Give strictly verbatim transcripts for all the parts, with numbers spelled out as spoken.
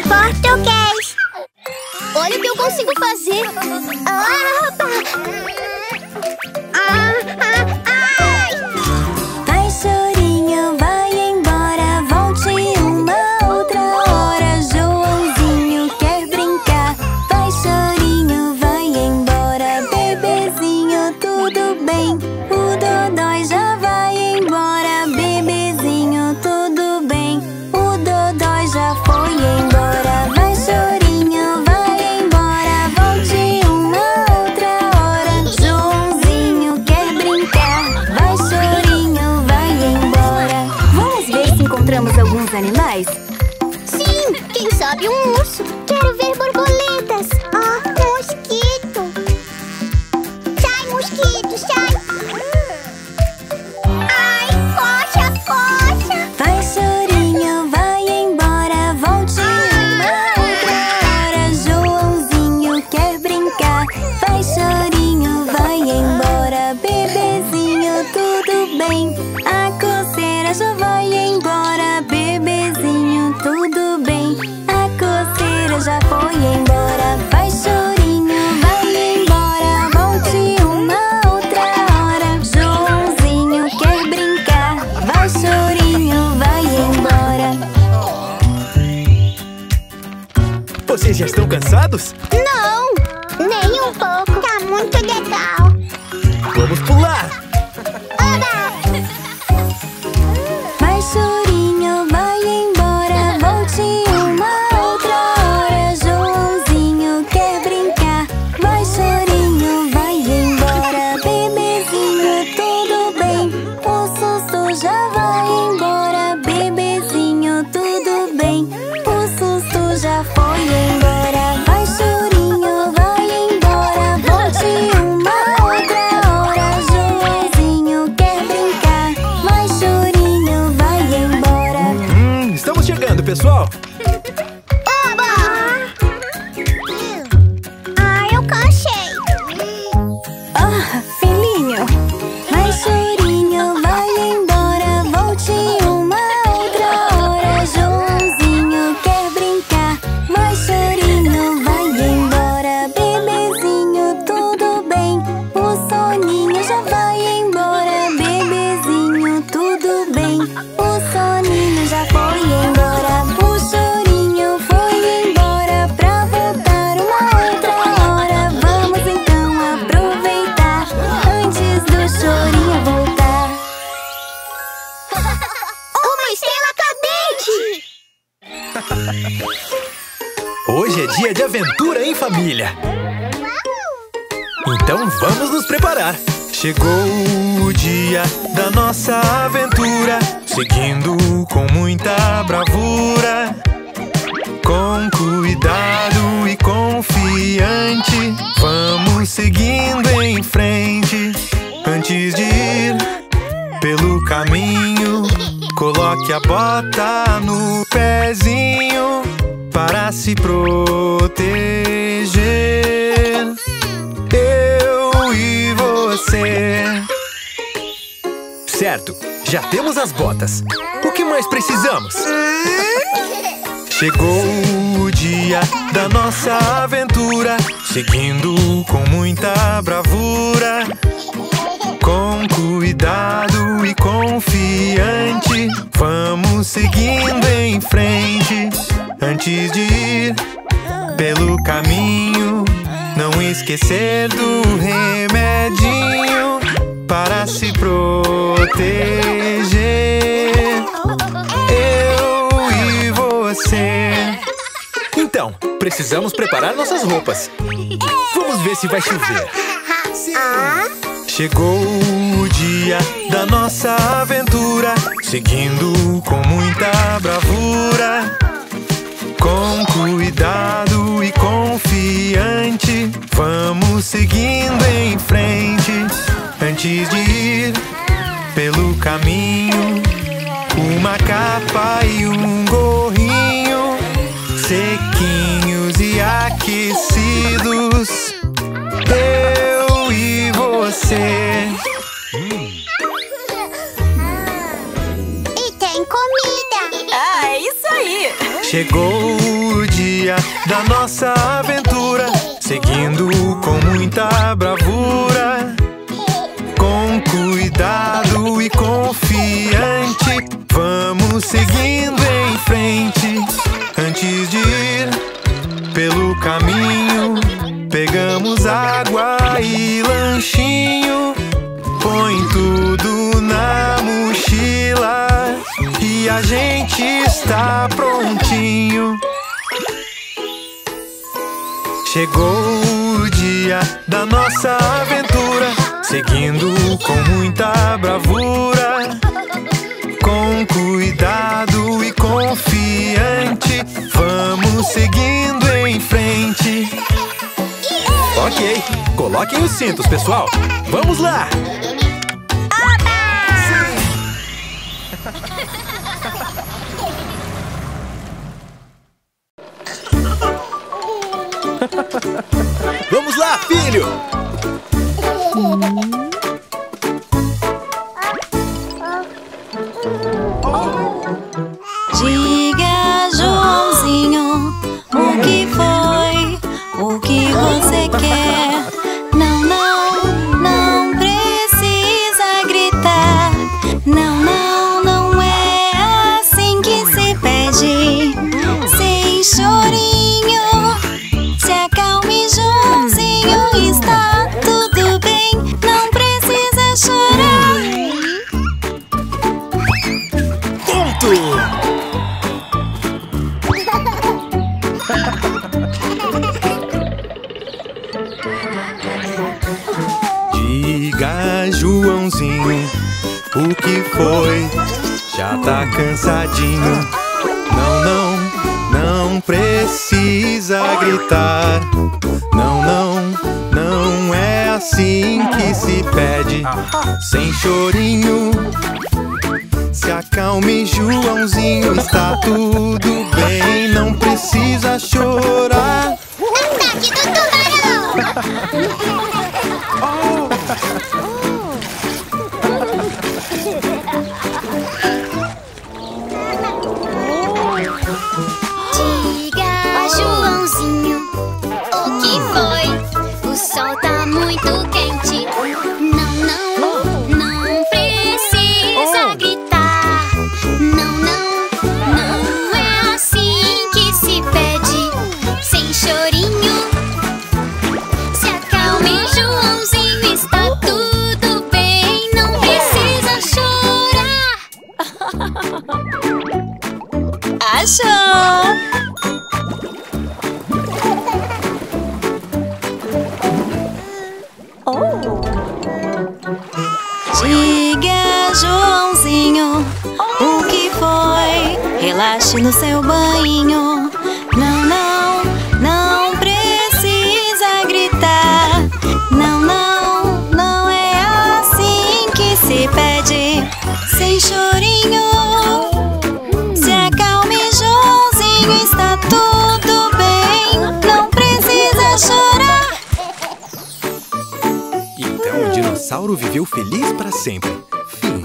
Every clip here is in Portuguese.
Português. Olha o que eu consigo fazer. Opa! Ah, ah, ai! Vai, chorinho, vai embora, volte uma outra hora. Joãozinho quer brincar. Vai, chorinho, vai embora, bebezinho, tudo bem. O Dodói já vai embora, bebezinho, tudo bem. O Dodói já foi embora. Vai, chorinho, vai embora, volte uma outra hora. Joãozinho quer brincar. Vai, chorinho, vai embora. Vamos ver se encontramos alguns animais? Sim, quem sabe um urso. Quero ver borboletas. Ah, mosquito. Sai, mosquito, sai. Ai, coxa, coxa. Vai, chorinho, vai embora, volte uma outra hora. Joãozinho quer brincar. Vai, chorinho, vai embora, bebezinho, tudo bem. A coceira já vai embora, bebezinho, tudo bem. A coceira já foi embora. Vai, chorinho, vai embora, volte uma outra hora. Joãozinho quer brincar. Vai, chorinho, vai embora. Vocês já estão cansados? Não, nem um pouco. Tá muito legal. Vamos pular! Vai, chorinho, vai embora, volte uma outra hora. Joãozinho quer brincar. Vai, chorinho, vai embora, bebezinho, tudo bem. O susto já vai embora, bebezinho, tudo bem. O susto já foi embora. Vai, chorinho, vai embora, volte uma outra hora. Joãozinho quer brincar. Vai, chorinho, vai embora. Hum, estamos chegando, pessoal! Ai, eu cansei. Ah, filhinho. Vai, chorinho, vai embora, volte uma outra hora. Joãozinho quer brincar. Vai, chorinho, vai embora, bebezinho, tudo bem. O soninho já vai embora, bebezinho, tudo bem. O soninho já foi embora. O chorinho foi embora pra voltar uma outra hora. Vamos então aproveitar antes do chorinho voltar. Uma estrela cadente. Hoje é dia de aventura em família. Então vamos nos preparar. Chegou o dia da nossa aventura, seguindo com muita bravura, com cuidado e confiante. Vamos seguindo em frente. Antes de ir pelo caminho, coloque a bota no pezinho para se proteger. Eu e você. Certo, já temos as botas. O que mais precisamos? Chegou o dia da nossa aventura, seguindo com muita bravura, com cuidado e confiante. Vamos seguindo em frente. Antes de ir pelo caminho, não esquecer do remedinho para se proteger. Eu e você. Então, precisamos preparar nossas roupas. Vamos ver se vai chover. Chegou o dia da nossa aventura, seguindo com muita bravura, com cuidado e confiante. Vamos seguindo em frente. Antes de ir pelo caminho, uma capa e um gorrinho, sequinhos e aquecidos. Eu e você. E tem comida. Ah, é isso aí! Chegou o o dia da nossa aventura, seguindo com muita bravura, com cuidado e confiante, vamos seguindo em frente. Antes de ir pelo caminho, pegamos água e lanchinho. Põe tudo na mochila e a gente está prontinho. Chegou o dia da nossa aventura, seguindo com muita bravura, com cuidado e confiante, vamos seguindo em frente. Ok, coloquem os cintos, pessoal. Vamos lá! Vamos lá, filho! Diga, Joãozinho, o que foi, o que você quer? Não, não, não precisa gritar. Não, não, não é assim que se pede. Sem chorinho, se acalme, Joãozinho, está tudo bem, não precisa chorar. Ponto! Diga, Joãozinho, o que foi? Já tá cansadinho. Não, não, não precisa gritar. Não, não, não é assim que se pede. Sem chorinho, se acalme, Joãozinho, está tudo bem, não precisa chorar. Ataque do tubarão! Diga, Joãozinho, o que foi? O sol tá muito quente. Não, não, não precisa gritar. Não, não, não é assim que se pede. Sem chorinho, se acalme, Joãozinho, está tudo bem, não precisa chorar. Achou! Diga, Joãozinho, o que foi? Relaxe no seu banho. Não, não, não precisa gritar. Não, não, não é assim que se pede. Sem chorinho, se acalme, Joãozinho, está tudo bem, não precisa chorar. Então o dinossauro viveu feliz para sempre. Fim.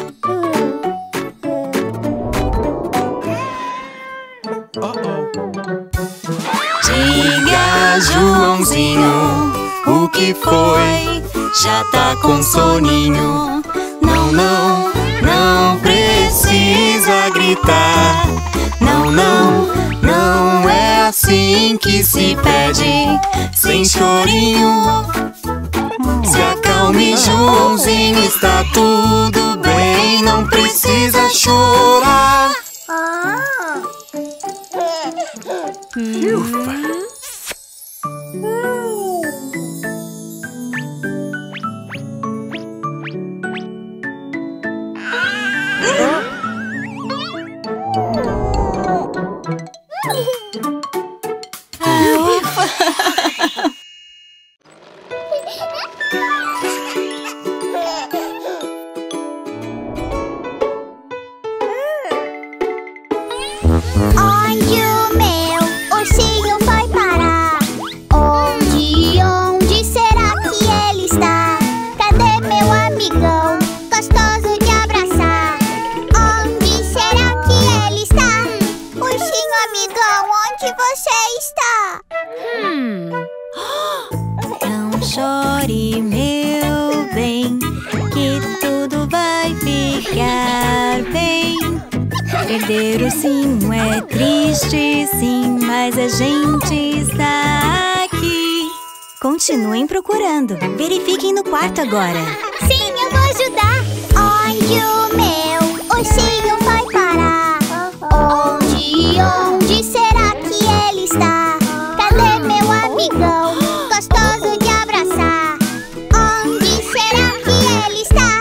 Diga, Joãozinho, o que foi? Já tá com soninho. Não, não, não precisa gritar. Não, não, não é assim que se pede. Sem chorinho, se acalme, Joãozinho, está tudo bem, não precisa chorar. Ufa! onde você está? Hum. Não chore, meu bem, que tudo vai ficar bem. Perder o ursinho é triste, sim, mas a gente está aqui. Continuem procurando. Verifiquem no quarto agora. Sim, eu vou ajudar. Onde o meu ursinho foi parar? Onde, onde será que ele está? Cadê meu amigão, gostoso de abraçar? Onde será que ele está?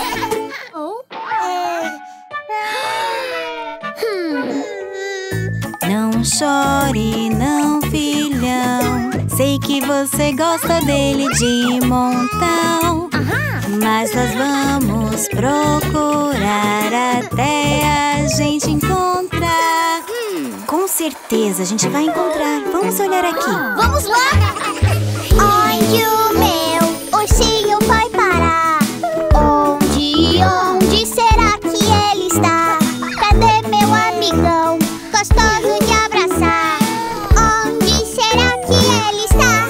Não chore, não, filhão. Sei que você gosta dele de montão. Mas nós vamos procurar até a gente encontrar. Com certeza a gente vai encontrar. Vamos olhar aqui. Vamos lá! Onde o meu ursinho foi parar? Onde, onde será que ele está? Cadê meu amigão, gostoso de abraçar? Onde será que ele está?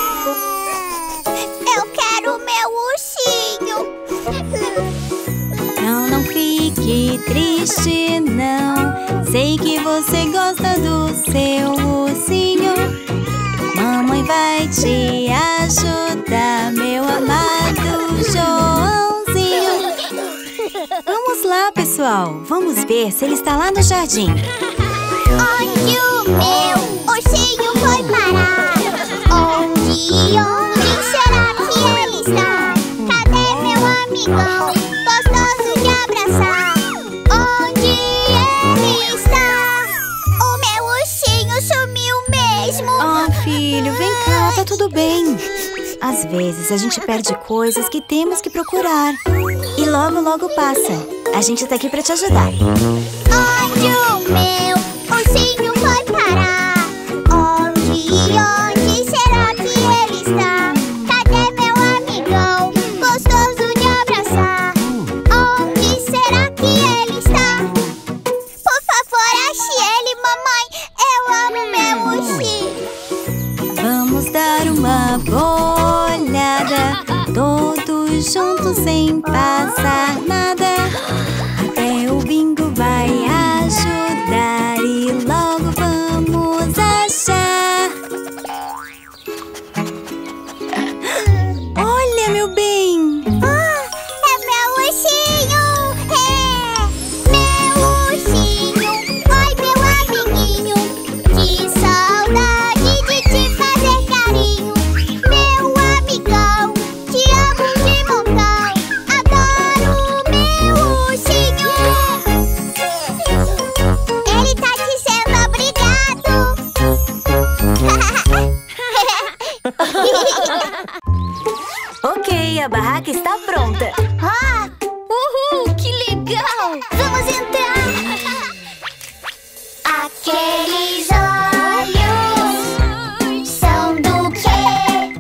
Eu quero meu ursinho. Não, não fique triste, não. Sei que você gosta do seu ursinho. Mamãe vai te ajudar, meu amado Joãozinho. Vamos lá, pessoal. Vamos ver se ele está lá no jardim. Onde o meu ursinho foi parar? Onde, onde será que ele está? Cadê meu amigão, gostoso de abraçar? Onde ele está? O meu ursinho sumiu mesmo. Oh, filho, vem cá, tá tudo bem. Às vezes a gente perde coisas que temos que procurar. E logo, logo passa. A gente tá aqui pra te ajudar. Onde o meu ursinho foi parar? Onde, onde será que ele está? Cadê meu amigão, gostoso de abraçar? Onde será que ele está? Por favor, ache ele, mamãe. Eu amo meu ursinho. Vamos dar uma boa olhada, todos juntos sem passar nada. Até o bingo vai ajudar e logo vamos achar. Olha, meu bem! Ah, é meu ursinho! É meu ursinho! Oi, meu amiguinho! Que saudade de te fazer carinho! Meu amigão, te amo de montão! Adoro meu ursinho! Ele tá dizendo obrigado! Ok, a barraca está pronta. Ah! Uhul! Que legal! Vamos entrar! Aqueles olhos são do quê?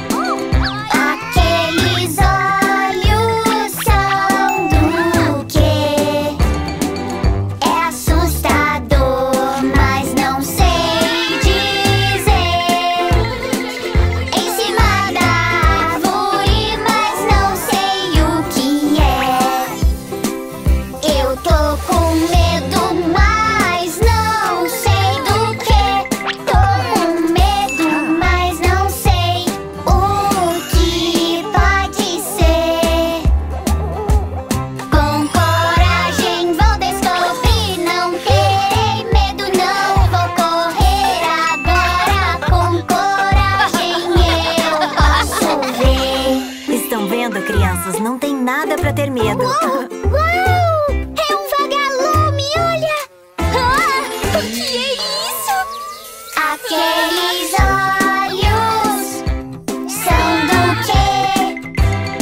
Aqueles olhos são do quê? É assustador, mas não sei dizer. Em cima da árvore, mas não sei o que é. Eu tô com medo, mas não sei do que. Tô com medo, mas não sei o que pode ser. Com coragem vou descobrir, não terei medo, não vou correr agora. Com coragem eu posso ver. Estão vendo, crianças? Não tem nada pra ter medo. Uau! É um vagalume, olha! Ah, o que é isso? Aqueles olhos são do quê?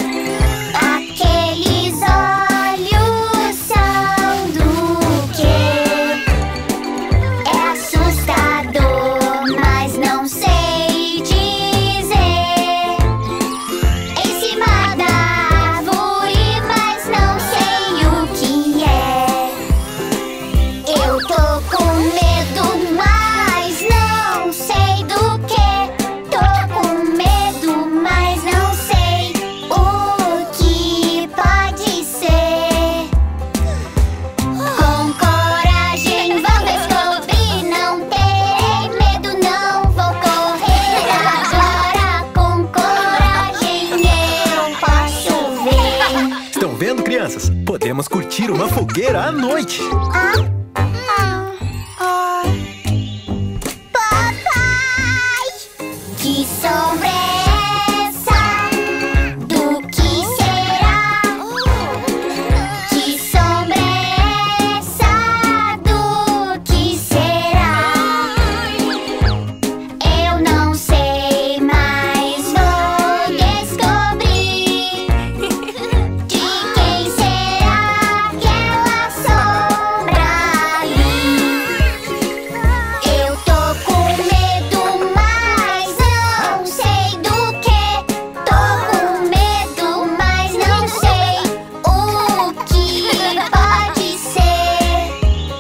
Aqueles olhos são do quê? É assustador, mas não sei dizer. Em cima da árvore, mas não sei Podemos curtir uma fogueira à noite. Ah? Ah. Ah. Papai! Que sombra é essa? Do que será? Que sombra é essa? Do que será? Eu não sei, mas vou descobrir. De quem será aquela sombra ali? Eu tô com medo, mas não sei do que. Tô com medo, mas não sei o que pode ser.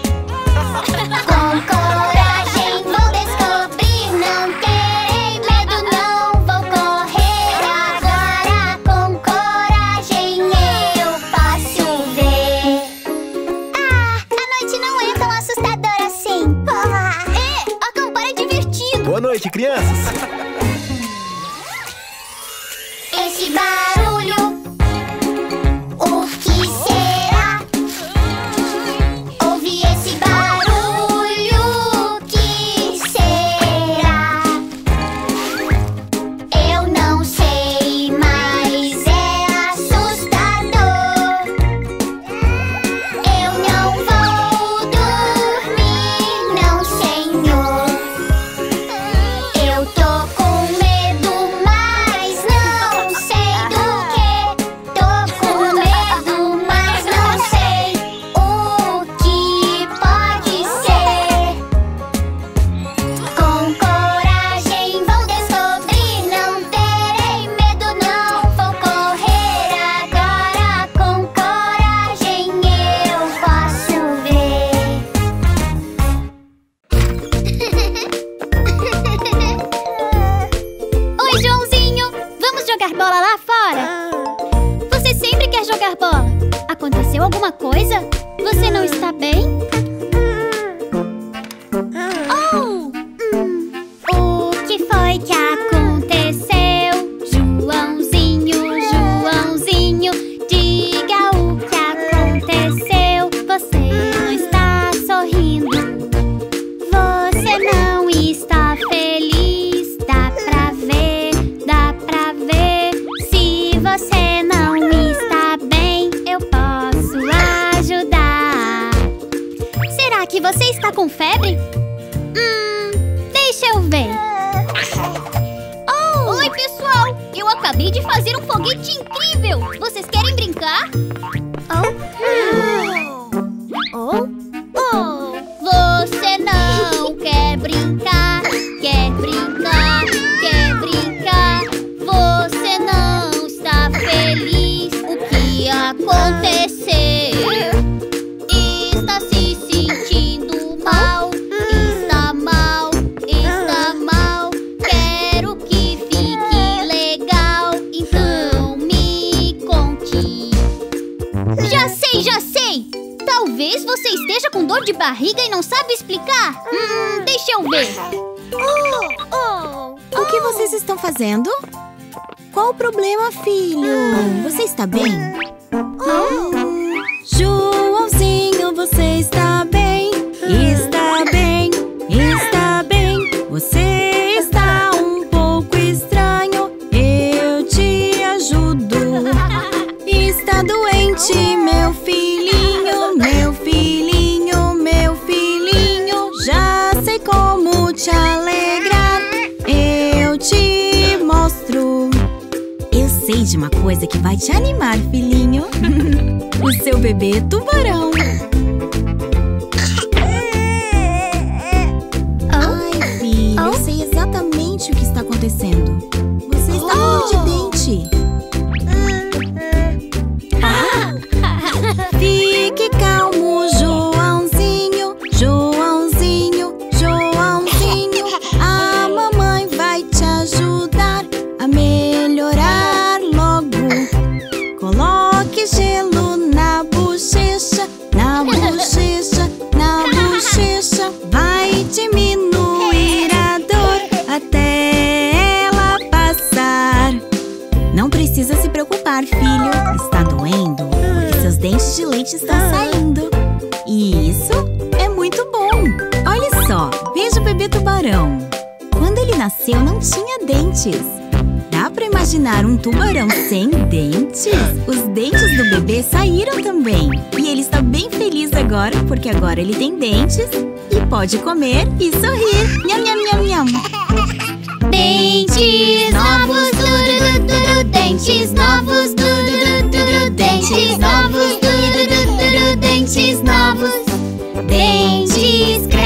Com coragem vou descobrir, não terei medo, não vou correr agora. Com coragem eu posso ver. Ah, a noite não é tão assustadora assim. É, acampar é divertido. Boa noite, crianças. Esse barulho, o que será? Ouvi esse barulho, o que será? Eu não sei, mas é assustador. Eu não vou dormir, não, senhor. Eu tô com medo, mas não sei do que. Tô com medo, mas não sei o que pode ser. Com coragem vou descobrir, não terei medo, não vou correr agora. Com coragem eu posso ver. Oi, Joãozinho! Vamos jogar bola lá fora? Você sempre quer jogar bola. Aconteceu alguma coisa? Você não está bem? Oh! O que foi que aconteceu? Joãozinho, Joãozinho, diga o que aconteceu. Você não está sorrindo. Você não está feliz. Dá pra ver, dá pra ver. Se você não está bem, eu posso ajudar. Será que você está com febre? Hum, deixa eu ver. Oh! Oi, pessoal! Eu acabei de fazer um foguete incrível! Vocês querem brincar? Oh? Oh? Oh! Você não quer brincar, quer brincar, quer brincar. Você não está feliz. O que aconteceu? Está se sentindo mal, está mal, está mal. Quero que fique legal, então me conte. Já sei, já sei! Talvez você esteja com dor de barriga e não sabe explicar. Hum, deixa eu ver. Oh, oh, O que vocês estão fazendo? Qual o problema, filho? Você está bem? Joãozinho, você está bem? Está bem, está bem. Você está um pouco estranho. Eu te ajudo. Está doente, meu filhinho, meu filhinho, meu filhinho. Já sei como te alegrar. Eu te mostro. Eu sei de uma coisa que vai te animar, filhinho. O seu bebê tubarão. Ai, filho, eu sei exatamente o que está acontecendo. Você está com dor de dente. Fique calmo, Joãozinho, Joãozinho, Joãozinho. A mamãe vai te ajudar a melhorar logo. Coloque gelo na bochecha, na bochecha. bebê tubarão. Quando ele nasceu, não tinha dentes. Dá pra imaginar um tubarão sem dentes? Os dentes do bebê saíram também. E ele está bem feliz agora, porque agora ele tem dentes e pode comer e sorrir. Nham, nham, nham, nham. Dentes novos, tudo, tudo, dentes novos, tudo, tudo, dentes novos, tudo, tudo, dentes novos. Dentes